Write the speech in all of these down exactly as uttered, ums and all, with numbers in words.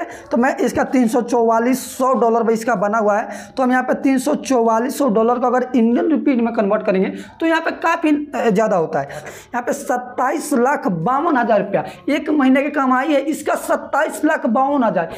तो मैं इसका तीन सौ चौवालीस सौ डॉलर में इसका बना हुआ है। तो हम यहाँ पे तीन सौ चौवालीस सौ डॉलर को अगर इंडियन रुपीज में कन्वर्ट करेंगे तो यहाँ पे काफ़ी ज़्यादा होता है। यहाँ पे सत्ताईस लाख बावन हज़ार रुपया एक महीने की कमाई है इसका, सत्ताईस लाख बावन हज़ार।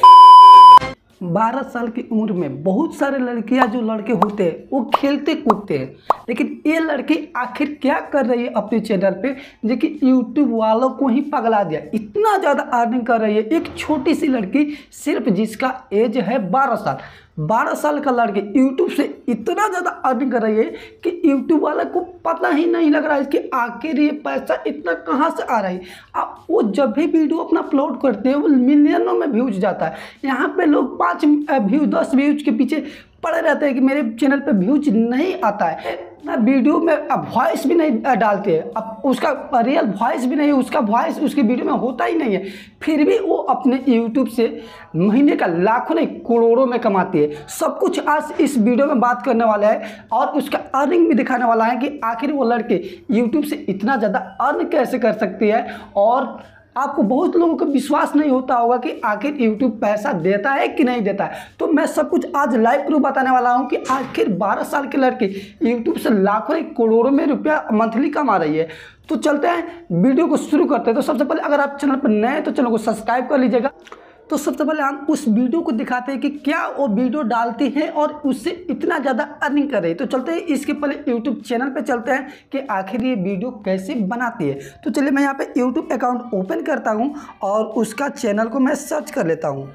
बारह साल की उम्र में बहुत सारे लड़कियां जो लड़के होते हैं वो खेलते कूदते हैं, लेकिन ये लड़की आखिर क्या कर रही है अपने चैनल पे जो कि यूट्यूब वालों को ही पगला दिया। इतना ज़्यादा अर्निंग कर रही है एक छोटी सी लड़की, सिर्फ जिसका एज है बारह साल। बारह साल का लड़की यूट्यूब से इतना ज़्यादा अर्निंग कर रही है कि यूट्यूब वाले को पता ही नहीं लग रहा है कि आखिर ये पैसा इतना कहाँ से आ रहा है। अब वो जब भी वीडियो अपना अपलोड करते हैं वो मिलियनों में व्यूज जाता है। यहाँ पे लोग पाँच व्यू दस व्यूज के पीछे पड़े रहते हैं कि मेरे चैनल पे व्यूज नहीं आता है। ना वीडियो में अब वॉइस भी नहीं डालते हैं, अब उसका रियल वॉइस भी नहीं, उसका वॉइस उसकी वीडियो में होता ही नहीं है, फिर भी वो अपने यूट्यूब से महीने का लाखों नहीं करोड़ों में कमाती है। सब कुछ आज इस वीडियो में बात करने वाला है और उसका अर्निंग भी दिखाने वाला है कि आखिर वो लड़के यूट्यूब से इतना ज़्यादा अर्न कैसे कर सकती है। और आपको बहुत लोगों को विश्वास नहीं होता होगा कि आखिर यूट्यूब पैसा देता है कि नहीं देता है। तो मैं सब कुछ आज लाइव प्रूफ बताने वाला हूं कि आखिर बारह साल के लड़के यूट्यूब से लाखों एक करोड़ों में रुपया मंथली कमा रही है। तो चलते हैं वीडियो को शुरू करते हैं। तो सबसे पहले अगर आप चैनल पर नए हैं तो चैनल को सब्सक्राइब कर लीजिएगा। तो सबसे पहले हम उस वीडियो को दिखाते हैं कि क्या वो वीडियो डालती है और उससे इतना ज़्यादा अर्निंग कर रही है। तो चलते हैं इसके पहले यूट्यूब चैनल पे चलते हैं कि आखिर ये वीडियो कैसे बनाती है। तो चलिए मैं यहाँ पे यूट्यूब अकाउंट ओपन करता हूँ और उसका चैनल को मैं सर्च कर लेता हूँ।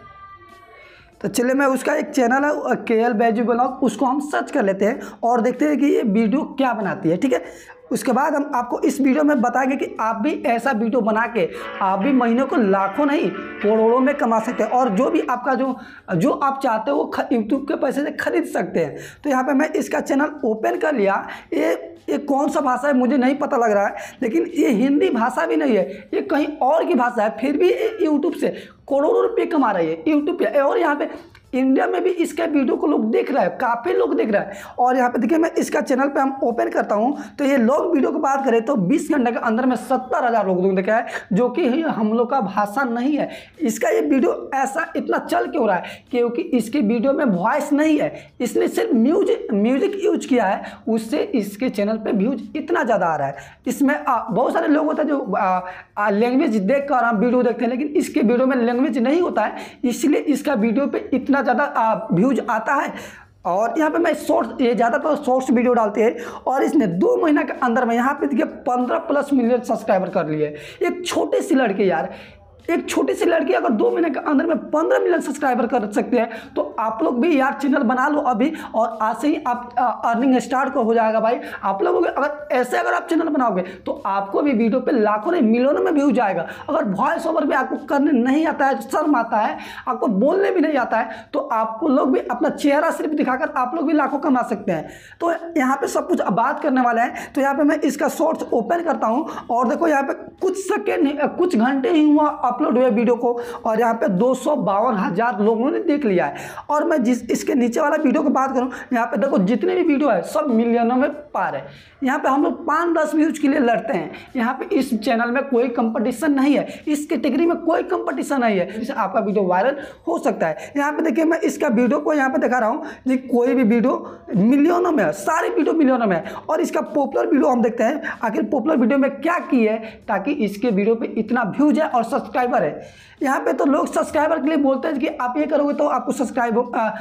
तो चलिए मैं उसका एक चैनल है के एल बैजू ब्लॉग, उसको हम सर्च कर लेते हैं और देखते हैं कि ये वीडियो क्या बनाती है। ठीक है, उसके बाद हम आपको इस वीडियो में बताएंगे कि आप भी ऐसा वीडियो बना के आप भी महीनों को लाखों नहीं करोड़ों में कमा सकते हैं और जो भी आपका जो जो आप चाहते हो वो यूट्यूब के पैसे से खरीद सकते हैं। तो यहाँ पे मैं इसका चैनल ओपन कर लिया। ये ये कौन सा भाषा है मुझे नहीं पता लग रहा है, लेकिन ये हिंदी भाषा भी नहीं है, ये कहीं और की भाषा है, फिर भी ये यूट्यूब से करोड़ों रुपये कमा रही है यूट्यूब पे। और यहाँ पे इंडिया में भी इसका वीडियो को लोग देख रहे हैं, काफ़ी लोग देख रहे हैं। और यहाँ पे देखिए मैं इसका चैनल पे हम ओपन करता हूँ तो ये लोग वीडियो की बात करें तो बीस घंटे के अंदर में सत्तर हज़ार लोग देखा है, जो कि हम लोग का भाषा नहीं है। इसका ये वीडियो ऐसा इतना चल क्यों रहा है क्योंकि इसके वीडियो में वॉइस नहीं है, इसने सिर्फ म्यूजिक म्यूजिक यूज किया है, उससे इसके चैनल पे व्यूज इतना ज़्यादा आ रहा है। इसमें आ, बहुत सारे लोग होते हैं जो लैंग्वेज देख कर हम वीडियो देखते हैं, लेकिन इसके वीडियो में लैंग्वेज नहीं होता है, इसलिए इसका वीडियो पे इतना ज़्यादा व्यूज आता है। और यहाँ पे मैं शॉर्ट्स, ये ज़्यादातर शॉर्ट्स वीडियो डालते हैं और इसने दो महीना के अंदर में यहाँ पे देखिए पंद्रह प्लस मिलियन सब्सक्राइबर कर लिए। एक छोटे सी लड़के यार, एक छोटी सी लड़की अगर दो महीने के अंदर में पंद्रह मिलियन सब्सक्राइबर कर सकते हैं तो आप लोग भी यार चैनल बना लो अभी, और आज से ही आप अर्निंग स्टार्ट हो जाएगा भाई। आप लोगों के अगर ऐसे अगर आप चैनल बनाओगे तो आपको भी वीडियो पे लाखों नहीं मिलियनों में व्यू जाएगा। अगर वॉइस ओवर भी आपको करने नहीं आता है, शर्म आता है, आपको बोलने भी नहीं आता है, तो आपको लोग भी अपना चेहरा सिर्फ दिखाकर आप लोग भी लाखों कमा सकते हैं। तो यहाँ पे सब कुछ बात करने वाले हैं। तो यहाँ पे मैं इसका शॉर्ट्स ओपन करता हूँ और देखो यहाँ पे कुछ सेकेंड कुछ घंटे ही हुआ अपलोड हुए वीडियो को और यहाँ पे दो सौ बावन हजार लोगों ने देख लिया है। और मैं जिस इसके नीचे वाला वीडियो की बात करूँ, यहाँ पे देखो जितने भी वीडियो है सब मिलियनों में पार है। यहाँ पे हम लोग पाँच दस व्यूज के लिए लड़ते हैं। यहाँ पे इस चैनल में कोई कंपटीशन नहीं है, इस कैटेगरी में कोई कंपटीशन नहीं है, जिससे आपका वीडियो वायरल हो सकता है। यहाँ पे देखिए मैं इसका वीडियो को यहाँ पे दिखा रहा हूँ जी, कोई भी वीडियो मिलियनों में है, सारी वीडियो मिलियनों में है। और इसका पॉपुलर वीडियो हम देखते हैं आखिर पॉपुलर वीडियो में क्या की है ताकि इसके वीडियो पे इतना व्यूज है और सब्सक्राइबर है। यहाँ पे तो लोग सब्सक्राइबर के लिए बोलते हैं कि आप ये करोगे तो आपको सब्सक्राइब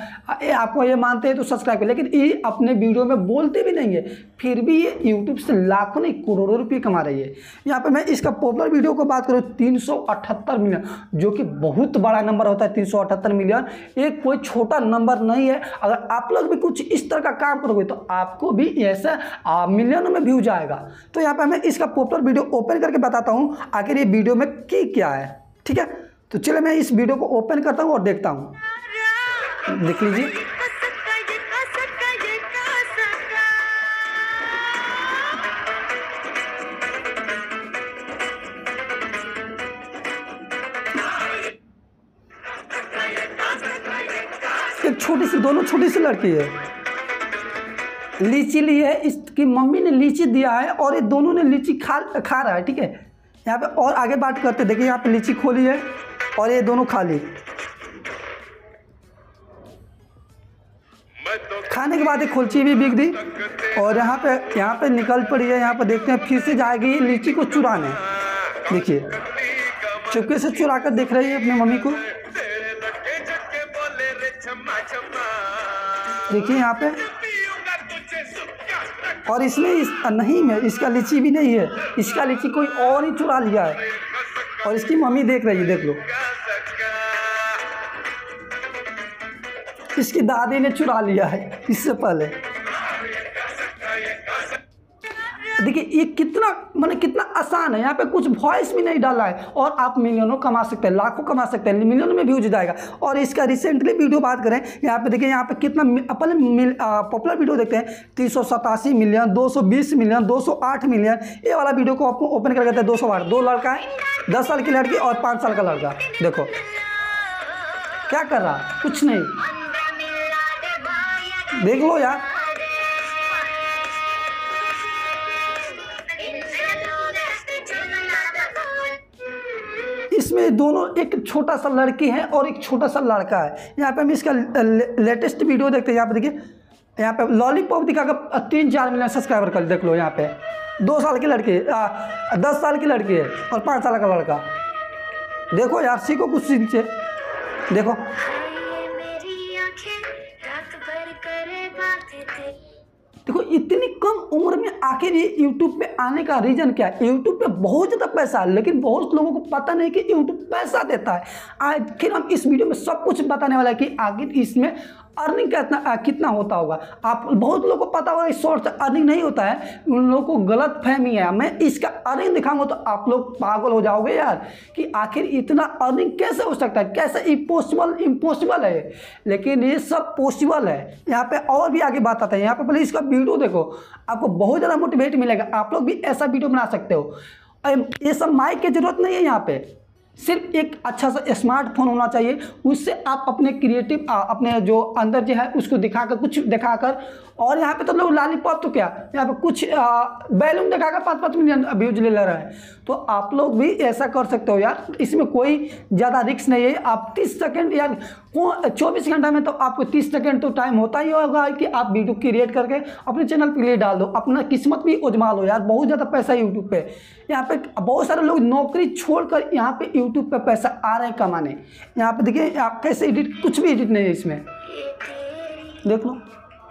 आपको ये मानते हैं तो सब्सक्राइब कर, लेकिन ये अपने वीडियो में बोलते भी नहीं है, फिर भी ये यूट्यूब से लाखों नहीं करोड़ों रुपये कमा रही है। यहाँ पे मैं इसका पॉपुलर वीडियो को बात करूँ तीन सौ अठहत्तर मिलियन, जो कि बहुत बड़ा नंबर होता है। तीन सौ अठहत्तर मिलियन एक कोई छोटा नंबर नहीं है। अगर आप लोग भी कुछ इस तरह का काम करोगे तो आपको भी ऐसा मिलियनों में व्यू जाएगा। तो यहाँ पे मैं इसका पॉपुलर वीडियो ओपन करके बताता हूँ आखिर ये वीडियो में की क्या है। ठीक है, तो चलिए मैं इस वीडियो को ओपन करता हूँ और देखता हूँ। देख लीजिए, एक छोटी सी, दोनों छोटी सी लड़की है, लीची ली है, इसकी मम्मी ने लीची दिया है और ये दोनों ने लीची खा खा रहा है। ठीक है, यहाँ पे और आगे बात करते, देखिए यहाँ पे लीची खोली है और ये दोनों खा ली। खाने के बाद एक खुलची भी बिक दी और यहाँ पे यहाँ पे निकल पड़ी है। यहाँ पे देखते हैं फिर से जाएगी लीची को चुराने। देखिए चुपके से चुरा कर देख रही है अपनी मम्मी को। देखिए यहाँ पे, और इसमें इस नहीं है, इसका लीची भी नहीं है, इसका लीची कोई और ही चुरा लिया है और इसकी मम्मी देख रही है। देख लो, इसकी दादी ने चुरा लिया है इससे पहले। देखिए ये कितना मतलब कितना आसान है। यहाँ पे कुछ वॉइस भी नहीं डाला है और आप मिलियनों कमा सकते हैं, लाखों कमा सकते हैं, मिलियनों में व्यूज जाएगा। और इसका रिसेंटली वीडियो बात करें, यहाँ पे देखिए यहाँ पे कितना पहले पॉपुलर वीडियो देखते हैं, तीन सौ सतासी मिलियन, दो सौ बीस मिलियन, दो सौ आठ मिलियन। ये वाला वीडियो को आपको ओपन कर देते हैं। दो सौ आठ, दो लड़का है, दस साल की लड़की और पाँच साल का लड़का। देखो क्या कर रहा, कुछ नहीं, देख लो यार। इसमें दोनों, एक छोटा सा लड़की है और एक छोटा सा लड़का है। यहाँ पे हम इसका ले, लेटेस्ट वीडियो देखते हैं। यहाँ पे देखिए, यहाँ पे लॉलीपॉप दिखाकर तीन चार मिलियन सब्सक्राइबर कर, देख लो। यहाँ पे दो साल की लड़की है, दस साल की लड़की है और पाँच साल का लड़का। देखो यार, सीखो कुछ से। देखो देखो इतनी कम उम्र में आखिर ये यूट्यूब पे आने का रीज़न क्या है। यूट्यूब पे बहुत ज़्यादा पैसा है, लेकिन बहुत लोगों को पता नहीं कि यूट्यूब पैसा देता है। आखिर हम इस वीडियो में सब कुछ बताने वाला है कि आखिर इसमें अर्निंग कितना कितना होता होगा। आप बहुत लोगों को पता होगा इस शॉर्ट से अर्निंग नहीं होता है, उन लोगों को गलत फहमी है। मैं इसका अर्निंग दिखाऊंगा तो आप लोग पागल हो जाओगे यार कि आखिर इतना अर्निंग कैसे हो सकता है, कैसे इम्पॉसिबल इम्पॉसिबल है। लेकिन ये सब पॉसिबल है। यहाँ पे और भी आगे बात आता है। यहाँ पे पहले इसका वीडियो देखो, आपको बहुत ज़्यादा मोटिवेट मिलेगा। आप लोग भी ऐसा वीडियो बना सकते हो। ये सब माइक की जरूरत नहीं है। यहाँ पे सिर्फ एक अच्छा सा स्मार्टफोन होना चाहिए, उससे आप अपने क्रिएटिव अपने जो अंदर जो है उसको दिखाकर, कुछ दिखाकर। और यहाँ पे तो लोग लॉलीपॉप तो क्या, यहाँ पे कुछ बैलून दिखाकर पाँच पाँच मिलियन व्यूज ले ले रहे हैं। तो आप लोग भी ऐसा कर सकते हो यार, इसमें कोई ज़्यादा रिस्क नहीं है। आप तीस सेकंड यार, चौबीस घंटा में तो आपको तीस सेकंड तो टाइम होता ही होगा कि आप वीडियो क्रिएट करके अपने चैनल पे लिए डाल दो, अपना किस्मत भी उजमा लो यार। बहुत ज़्यादा पैसा है यूट्यूब पे। यहाँ पे बहुत सारे लोग नौकरी छोड़कर यहाँ पे यूट्यूब पे पैसा आ रहे हैं कमाने। यहाँ पे देखिए आप कैसे एडिट, कुछ भी एडिट नहीं है इसमें, देख लो।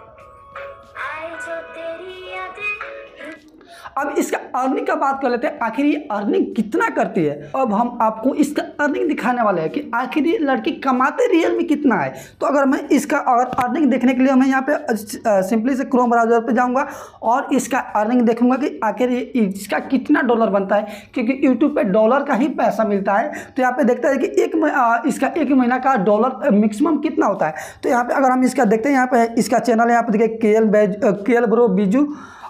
अब इसका अर्निंग का बात कर लेते हैं, आखिर ये अर्निंग कितना करती है। अब हम आपको इसका अर्निंग दिखाने वाले हैं कि आखिर ये लड़की कमाते रियल में कितना है। तो अगर मैं इसका अगर अर्निंग देखने के लिए मैं यहाँ पे सिंपली से क्रोम ब्राउज़र पे जाऊँगा और इसका अर्निंग देखूंगा कि आखिर ये इसका कितना डॉलर बनता है, क्योंकि यूट्यूब पे डॉलर का ही पैसा मिलता है। तो यहाँ पे देखता है कि एक इसका एक महीना का डॉलर मैक्सिमम कितना होता है। तो यहाँ पे अगर हम इसका देखते हैं, यहाँ पे इसका चैनल है, यहाँ पे देखिए के एल बैज के एल ब्रो बीजू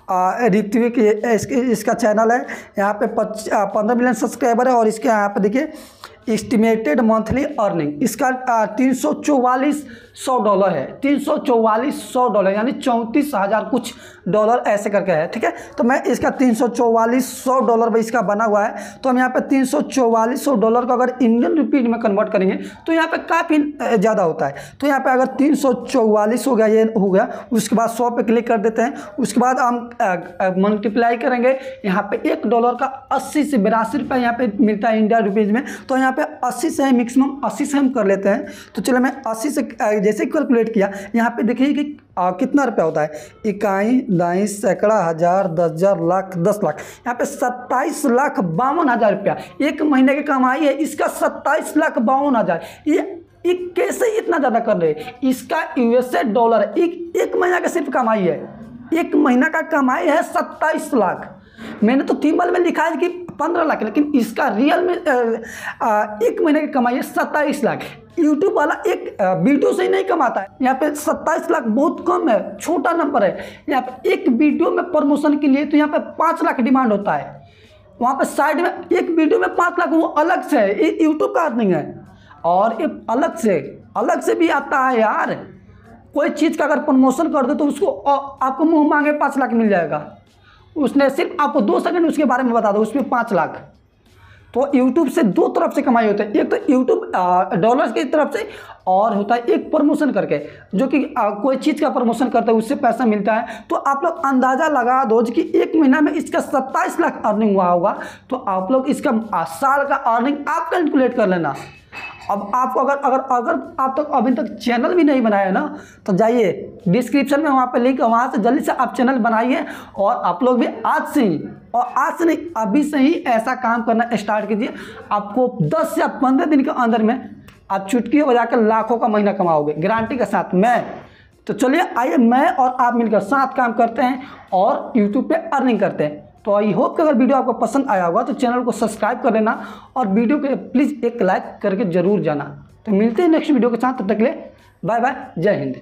ऋत्विक, इसके इसका चैनल है। यहाँ पे पंद्रह मिलियन सब्सक्राइबर है और इसके यहाँ पे देखिए एस्टिमेटेड मंथली अर्निंग इसका तीन सौ चौवालीस सौ डॉलर है। तीन सौ चौवालीस सौ डॉलर यानी चौंतीस हज़ार कुछ डॉलर ऐसे करके है, ठीक है। तो मैं इसका तीन सौ चौवालीस सौ डॉलर में इसका बना हुआ है। तो हम यहाँ पे तीन सौ चौवालीस सौ डॉलर को अगर इंडियन रुपीज में कन्वर्ट करेंगे तो यहाँ पे काफ़ी ज़्यादा होता है। तो यहाँ पे अगर तीन सौ चौवालीस हो गया, ये हो गया, उसके बाद सौ पे क्लिक कर देते हैं। उसके बाद हम मल्टीप्लाई करेंगे। यहाँ पे एक डॉलर का अस्सी से बिरासी रुपये यहाँ पे मिलता है इंडिया रुपीज़ में। तो यहाँ पे अस्सी से मैक्सिमम अस्सी से हम कर लेते हैं। तो चलो मैं अस्सी से जैसे कैलकुलेट किया, यहाँ पे देखिए कि आ, कितना रुपया होता है। इकाई, दाई, सैकड़ा, हज़ार, दस हज़ार, लाख, दस लाख, यहाँ पे सत्ताईस लाख बावन हज़ार रुपया एक महीने की कमाई है इसका। सत्ताईस लाख बावन हज़ार ये एक कैसे इतना ज़्यादा कर रहे हैं। इसका यूएसए डॉलर एक एक महीना का सिर्फ कमाई है, एक महीना का कमाई है सत्ताईस लाख। मैंने तो थीमल में लिखा है कि पंद्रह लाख, लेकिन इसका रियल में आ, आ, एक महीने की कमाई है सत्ताईस लाख। यूट्यूब वाला एक वीडियो से ही नहीं कमाता है। यहाँ पे सत्ताईस लाख बहुत कम है, छोटा नंबर है। यहाँ पे एक वीडियो में प्रमोशन के लिए तो यहाँ पे पाँच लाख डिमांड होता है। वहाँ पे साइड में एक वीडियो में पाँच लाख वो अलग से है, ये यूट्यूब का अर्निंग है। और ये अलग से अलग से भी आता है यार। कोई चीज़ का अगर प्रमोशन कर दो तो उसको आपको मुँह मांगे पाँच लाख मिल जाएगा। उसने सिर्फ आपको दो सेकंड उसके बारे में बता दो, उसमें पाँच लाख। तो यूट्यूब से दो तरफ से कमाई होती है, एक तो यूट्यूब डॉलर्स की तरफ से और होता है एक प्रमोशन करके, जो कि आ, कोई चीज़ का प्रमोशन करता है उससे पैसा मिलता है। तो आप लोग अंदाज़ा लगा दो कि एक महीना में इसका सत्ताईस लाख अर्निंग हुआ होगा, तो आप लोग इसका आ, साल का अर्निंग आप कैलकुलेट कर लेना। अब आपको अगर अगर अगर आप तक तो अभी तक चैनल भी नहीं बनाया ना, तो जाइए डिस्क्रिप्शन में वहाँ पे लिंक है, वहाँ से जल्दी से आप चैनल बनाइए और आप लोग भी आज से ही, और आज से नहीं अभी से ही ऐसा काम करना स्टार्ट कीजिए। आपको दस या पंद्रह दिन के अंदर में आप चुटकी बजा कर लाखों का महीना कमाओगे गारंटी के साथ। मैं तो चलिए आइए मैं और आप मिलकर साथ काम करते हैं और यूट्यूब पे अर्निंग करते हैं। तो आई होप कि अगर वीडियो आपको पसंद आया होगा तो चैनल को सब्सक्राइब कर लेना और वीडियो के प्लीज़ एक लाइक करके जरूर जाना। तो मिलते हैं नेक्स्ट वीडियो के साथ, तब तक के लिए बाय बाय, जय हिंद।